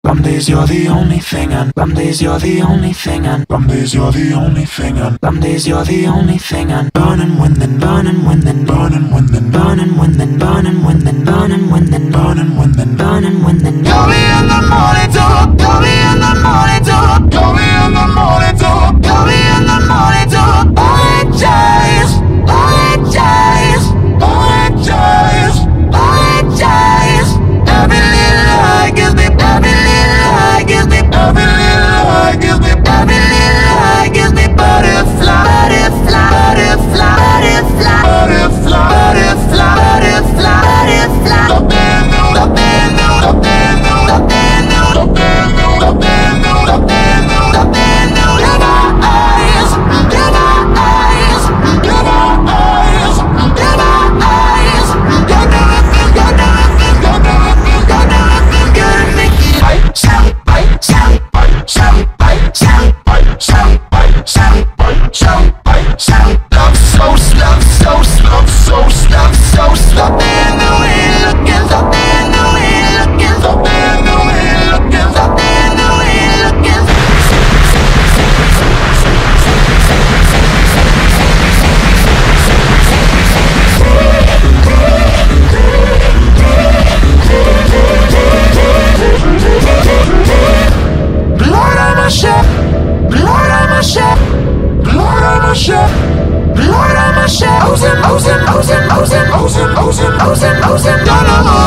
Some days you're the only thing, and some days you're the only thing, and some days you're the only thing, and some days you're the only thing, and burning wind, then burning wind, then burning wind, then burning wind, then burning wind, then burning wind, then burning wind, then burning wind, then call me in the morning to, call me in the morning to, call me in the morning to, call me in the morning to, apologize, apologize, apologize, apologize. Every little lie gives me, every little lie gives me, every little lie gives me, every little lie gives me butterfly, butterfly, butterfly, butterfly, butterfly, butterfly, butterfly, butterfly. Something new, something new, something new, something new, something new, something new, something new, something new. You're my eyes, you're my eyes, you're my eyes, you're my eyes. You're nothing, you're nothing, you're nothing, you're nothing, you're nothing. Sally, bite, Sally, bite, Sally, bite, Sally, bite, Sally, bite, Sally, bite, Sally, bite, Sally. Love so slow, so slow, so slow, so slow. Something new ain't looking, something new ain't looking, something new ain't looking, something new ain't looking. Blood on my shirt, blood on my shirt, blood on my shirt, blood on my shirt. Ozen, ozen, ozen, ozen, ozen, ozen, ozen, ozen.